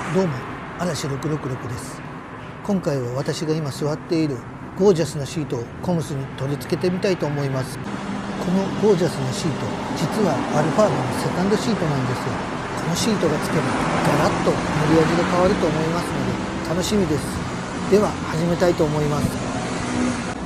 どうも、嵐666です。今回は私が今座っているゴージャスなシートをコムスに取り付けてみたいと思います。このゴージャスなシート、実はアルファードのセカンドシートなんですよ。このシートがつけばガラッと塗り味が変わると思いますので楽しみです。では始めたいと思います。